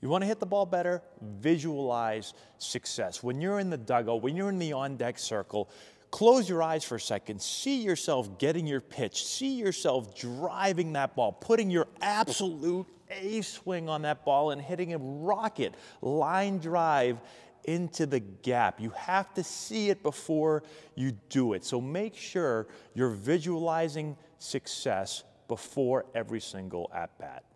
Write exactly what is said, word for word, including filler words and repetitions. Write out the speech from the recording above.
You want to hit the ball better? Visualize success. When you're in the dugout, when you're in the on-deck circle, close your eyes for a second. See yourself getting your pitch. See yourself driving that ball, putting your absolute ace swing on that ball and hitting a rocket line drive into the gap. You have to see it before you do it. So make sure you're visualizing success before every single at-bat.